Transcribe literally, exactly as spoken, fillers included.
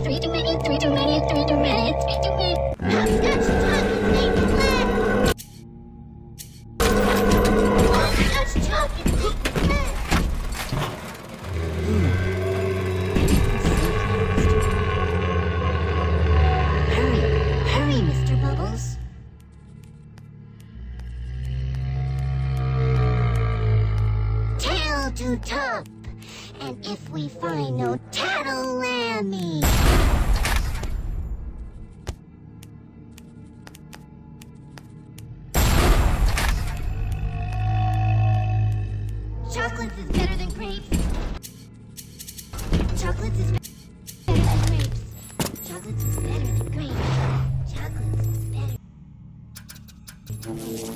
Three too many, three too many, three too many, three too many. Hopscotch chocolate made flat. Hopscotch chocolate made flat. Hurry, hurry, Mister Bubbles. Tail to top. And if we find no tattle lammy. Chocolates is better than grapes. Chocolates is better than grapes. Chocolates is better than grapes. Chocolates is better.